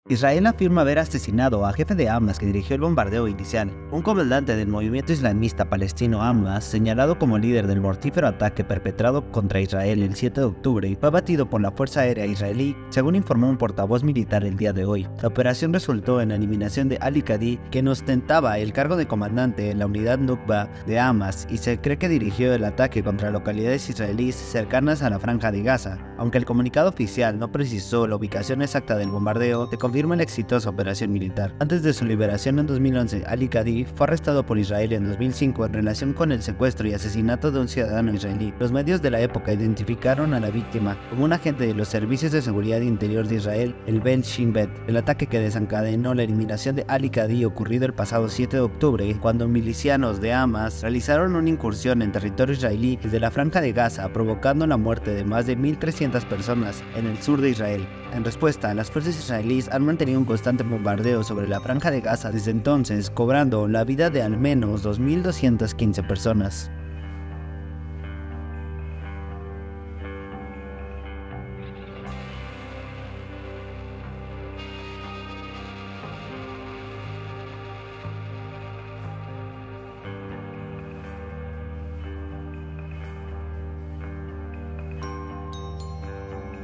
Israel afirma haber asesinado a jefe de Hamas que dirigió el bombardeo inicial. Un comandante del movimiento islamista palestino Hamas, señalado como líder del mortífero ataque perpetrado contra Israel el 7 de octubre, fue abatido por la Fuerza Aérea Israelí, según informó un portavoz militar el día de hoy. La operación resultó en la eliminación de Ali Kadi, quien ostentaba el cargo de comandante en la unidad Nukba de Hamas y se cree que dirigió el ataque contra localidades israelíes cercanas a la Franja de Gaza. Aunque el comunicado oficial no precisó la ubicación exacta del bombardeo, se confirma la exitosa operación militar. Antes de su liberación en 2011, Ali Kadi fue arrestado por Israel en 2005 en relación con el secuestro y asesinato de un ciudadano israelí. Los medios de la época identificaron a la víctima como un agente de los servicios de seguridad interior de Israel, el Ben Shin Bet. El ataque que desencadenó la eliminación de Ali Kadi ocurrido el pasado 7 de octubre, cuando milicianos de Hamas realizaron una incursión en territorio israelí desde la Franja de Gaza, provocando la muerte de más de 1.300 personas en el sur de Israel. En respuesta, las fuerzas israelíes han mantenido un constante bombardeo sobre la Franja de Gaza desde entonces, cobrando la vida de al menos 2.215 personas.